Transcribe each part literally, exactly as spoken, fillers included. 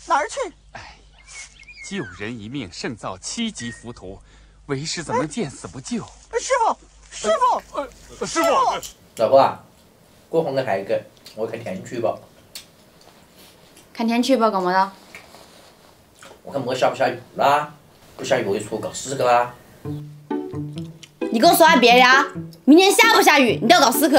哪儿去？ 哎，救人一命胜造七级浮屠，为师怎么能见死不救？ 师傅，师傅， 呃，师傅， 老婆啊，给我换个台个，我看天气预报。 看天气预报干嘛的？ 我看没下不下雨啦，不下雨我就出去搞屎去啦。 你给我说下别的啊！明天下不下雨，你都要搞屎去。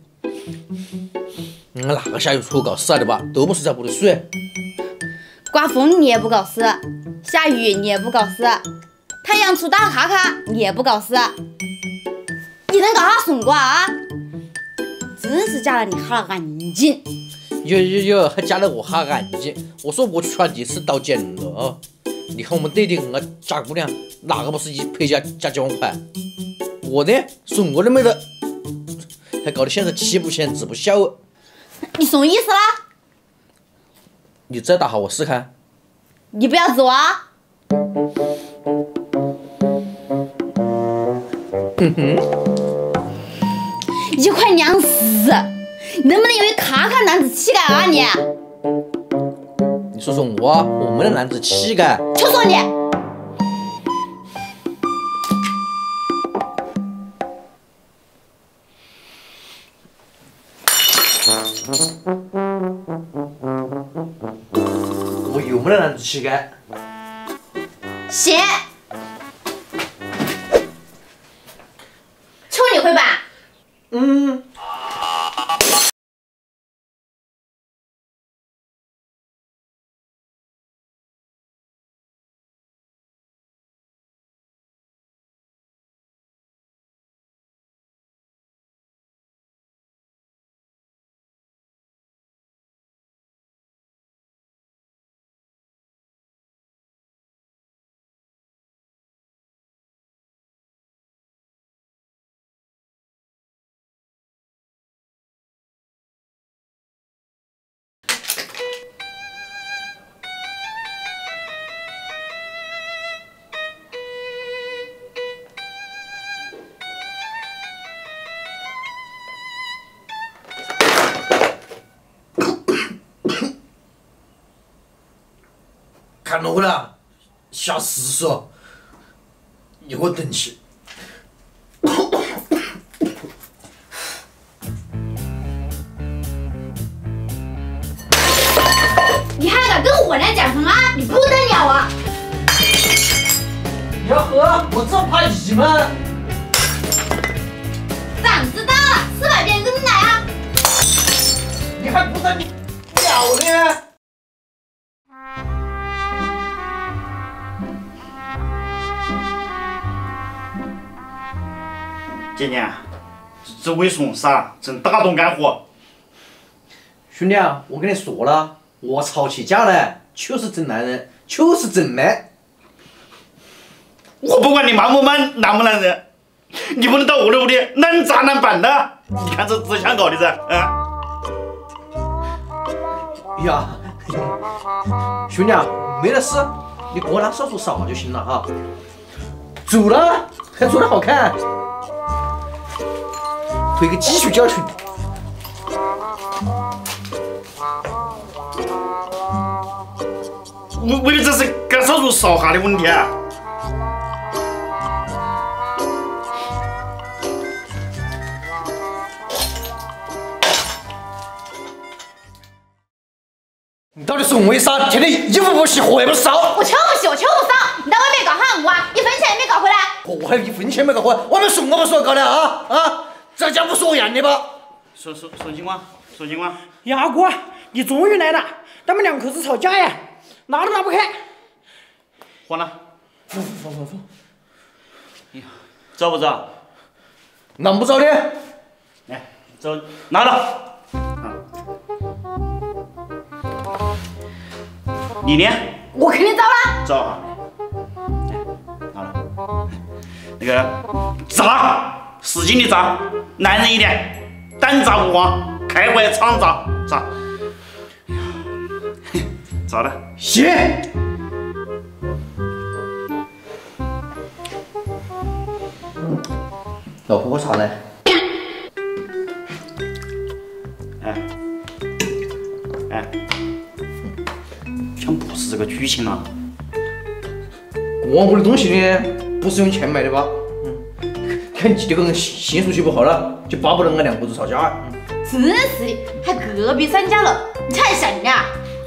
嗯，哪个下雨出去搞屎来的吧？都不是在屋里睡。 刮风你也不搞屎，下雨你也不搞屎，太阳出大卡卡你也不搞屎，你能搞下怂瓜啊？真是假的，你好安静。 有有有，还加了我哈安静。我说我传递是到见了啊！你看我们队的那个假姑娘，哪个不是一陪嫁加几万块？我呢，送我都没得，还搞得现在妻不贤子不孝。 你什么意思啦？ 你再打下我试看。 你不要指我啊！ 哼哼， 你快娘死！能不能有点卡卡男子气概啊你？ 你说说我，我们的男子气概。 就说你。 我有没得男子气概？ 行，求你会吧？ 嗯。看到我了，吓死了！你给我等起。 你还敢跟我来讲什么？你不得了啊！ 你要喝，我这怕你们。 长知道了，四百遍跟来啊！ 你还不得了呢？ 姐姐，这为什么啥？真大动肝火。 兄弟啊，我跟你说了，我吵起架来就是真男人，就是真的。 我不管你忙不忙，男不男人，你不能到我的屋里乱砸乱板的。你看这这想搞的这，啊！ 呀，兄弟啊，没得事，你过来少说少就行了哈。走了，还做得好看，回个继续教训。 为为了这是干少数少下的问题啊！ 你到底是为啥？天天衣服不洗，货也不烧。 我求不洗，我求不烧，你在外面搞汉我啊，一分钱也没搞回来。 我还有一分钱没搞回来，外面送我不说搞的啊啊！这家不说样的吧？ 说说说情况，说情况。 牙哥，你终于来了，咱们两口子吵架呀，拿都拿不开。 换了。 服服服服服。 呀，找不找？ 难不找的。 来，找拿了。你呢？ 我肯定招了。 招哈，好了，那个砸，使劲的砸，男人一点，单砸无妨，开怀畅砸，砸。哎呀，砸了。 行。老婆，我茶呢？ 哎，哎。 像不是这个剧情了。 我屋的东西呢，不是用钱买的吧？嗯，看你这个人心术起不好了，就巴不得俺两口子吵架。 真是的，还隔壁三家了，你才像呀！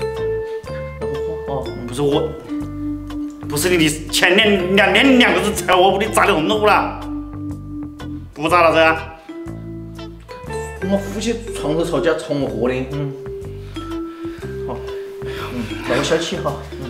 哦， 不是我，不是你的前两两两两个字在我屋里砸的红怒了，不砸了噻。 我们夫妻床头吵架吵我活的，嗯，好，嗯，那我消气哈。嗯